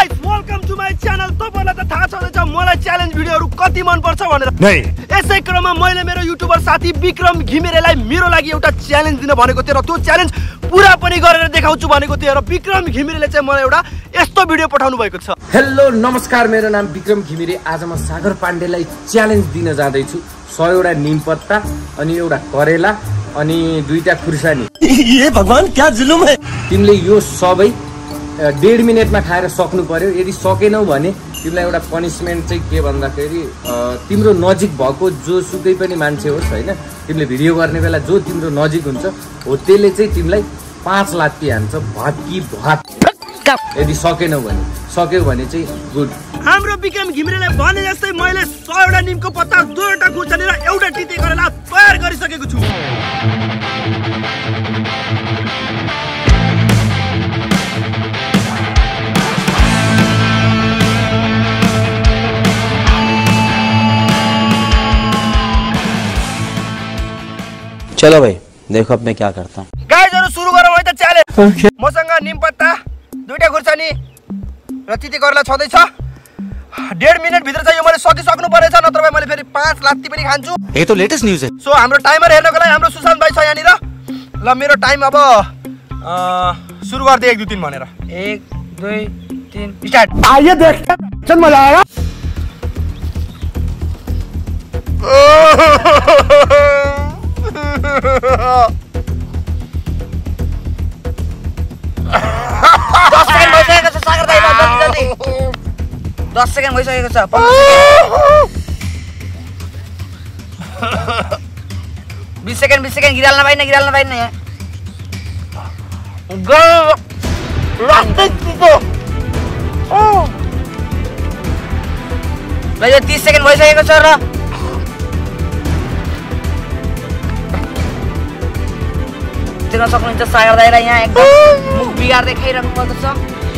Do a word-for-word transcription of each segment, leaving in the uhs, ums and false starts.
Guys welcome to my channel. तपाईलाई त थाहा छँदैछ मलाई च्यालेन्ज भिडियोहरु कति मन पर्छ भनेर। नै यसै क्रममा मैले मेरो युट्युबर साथी विक्रम घिमिरेलाई मेरो लागि एउटा च्यालेन्ज दिन भनेको थिएँ र त्यो च्यालेन्ज पुरा पनि गरेर देखाउँछु भनेको थिएँ र विक्रम घिमिरेले चाहिँ मलाई एउटा यस्तो भिडियो पठाउनु भएको छ। हेलो नमस्कार, मेरो नाम विक्रम घिमिरे। आज म सागर पाण्डेलाई च्यालेन्ज दिन जाँदै छु। सय वटा निमपत्ता अनि एउटा करेला अनि दुईटा खुर्सानी। ए भगवान क्या जुलुम है। तिमीले यो सबै डेढ मिनेटमा खाएर सक्नु पर्यो। यदि सकेनौ भने तिमीलाई एउटा पनिशमेन्ट चाहिँ के भन्दाखेरि तिम्रो नजिक भएको जो सुकै पनि मान्छे होस् हैन, तिमीले भिडियो गर्ने बेला जो तिम्रो नजिक हुन्छ हो त्यसले चाहिँ तिमीलाई पाँच लात्ती हान्छ भात कि भात। यदि सकेनौ भने सक्यौ भने चाहिँ गुड। हाम्रो विक्रम घिमिरेले भने जस्तै मैले सय वटा निमको पत्ता, दुईवटा खुर्सानी र एउटा टिते करेला तयार गरिसकेको छु। चलो भाई देखो अब मैं क्या करता हूँ। गाइजहरु सुरु गरौँ है त च्यालेन्ज। मसँग निमपत्ता, दुईटा खुर्सानी र तिते करेला छँदै छ। डेढ मिनेट भित्र चाहिँ यो मैले सकिसक्नु पर्नेछ, नत्र भए मैले फेरि पाँच लात्ती पनि खान्छु। ये तो लेटेस्ट न्यूज है। सो हाम्रो टाइमर हेर्नको लागि हाम्रो सुशान्त भाइ छ यहाँनिर। ल मेरो टाइम अब सुरु गर्दै एक दुई तीन भनेर। एक दुई तीन स्टार्ट। आइए देखते हैं, चल मजा आएगा। दस सेकेन्ड भइसकेको छ सागर दाइ, जल्दी जल्दी। दस सेकेन्ड भइसकेको छ। बीस सेकेन्ड बीस सेकेन्ड गिराल्न पाइन गिराल्न पाइन यहाँ। ल यो तीस सेकेन्ड भइसकेको छ र दिन सक्नुहुन्छ सागर दाइलाई। यहाँ एकदम मुख बिगार्दै खाइरहनु भएको छ।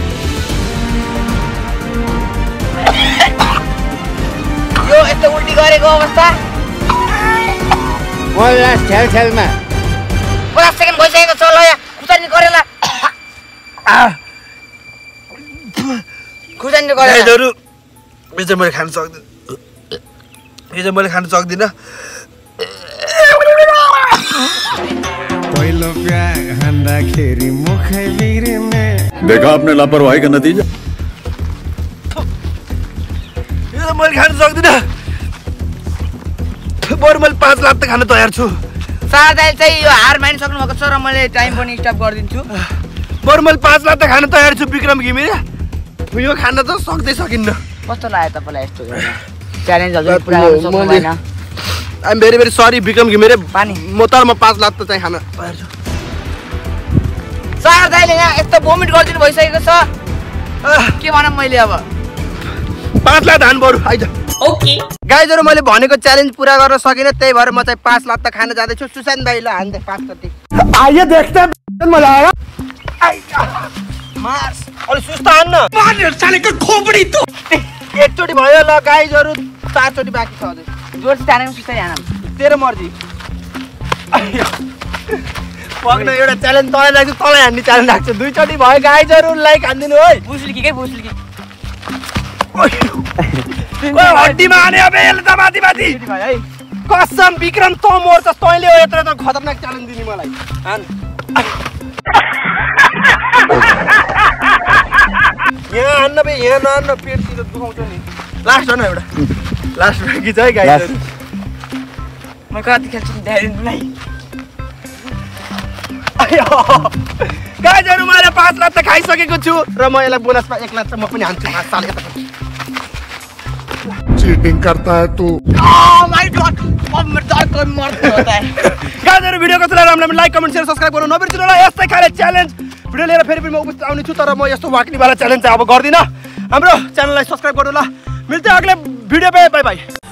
यो यस्तो उल्टी गरेको अवस्था छेल छेलमा पचास सेकेन्ड भइसकेको छ। ल यहाँ खुर्सानी करेला खुर्सानी करेला यो चाहिँ मैले खान सक्दिनँ, यो चाहिँ मैले खान सक्दिनँ। पहिलो प्यार खाँदाखेरि मुखै बिग्रिने। देखा आपने लापरवाही का नतीजा। यो त मैले खान सक्दिनँ। बरु मैले पाँच लाख त खान तयार छु। सागर दाइ चाहिँ यो हार मानिसक्नु भएको छ र मैले टाइम पनि स्टप गरिदिन्छु। बरु मैले पाँच लाख त खान तयार छु विक्रम घिमिरे। यो खान त सक्दै सकिन्न। कस्तो लाग्यो तपाईँलाई यस्तो च्यालेन्ज हजुर पुरा गर्न सक्नु भएन? I am very very sorry Vikram Ghimire. पानी म तर म पाँच लाख त चाहिँ खान तयार छु। सागर दाइले यहाँ यस्तो भोमिट गरिदिनु भइसकेको छ, के भनौँ मैले अब। पाँच लाख हान बरु आइज। ओके गाइजहरु मैले भनेको च्यालेन्ज पुरा गर्न सकिनँ, त्यही भएर म चाहिँ पाँच लाख त खान जाँदैछु। सुशान्त भाइलाई हान्दै पाँच कति। आइए देखते हैं, मजा आएगा। मार्स अलि सुस्त हान्न। मार्ने सालेको खोपडी त। एकचोटी भयो ल गाइजहरु, चारचोटी बाँकी छ अझै। जोरसित हानेको सुस्तै हानम, तेरो मर्जी। पक्न एउटा च्यालेन्ज तँलाई राख्छु, तँलाई हान्ने च्यालेन्ज राख्छु। दुईचोटि भयो गाइजहरु, लाइक हान्दिनु है। बुसलिकी के बुसलिकी हड्डीमा हाने अब यसले त माथि माथि है। कसम विक्रम त मोर्छस्, तैँले हो यत्रो त खतरनाक च्यालेन्ज दिने मलाई। हान यहाँ हान्न बे, यहाँ नहान्न, पेटतिर दुखाउँछ नि। लास्ट हो न एउटा, लास्ट बाँकी छ है गाइजहरु। म कति खेल्छु ध्यानलाई। गाइजहरु मैले पाँच लाख त खाइसकेको छु र म यसलाई बोनसमा एक लाख त म पनि हान्छु। पाँच साल यता चीटिंग करता है तू। ओह माय गॉड, अब म डर को मर्नु होता है। गाइजहरु भिडियो कस्तो लाग्यो हामीलाई लाइक कमेन्ट शेयर सब्स्क्राइब गर्नु नबिर्सनु होला। यस्तै खाले च्यालेन्ज भिडियो लिएर फेरि पनि म उपस्थित आउने छु, तर म यस्तो वाक्ने वाला च्यालेन्ज चाहिँ अब गर्दिन। हाम्रो च्यानललाई सब्स्क्राइब गर्नु ल। मिल्दै अगले भिडियो पे, बाइ बाइ।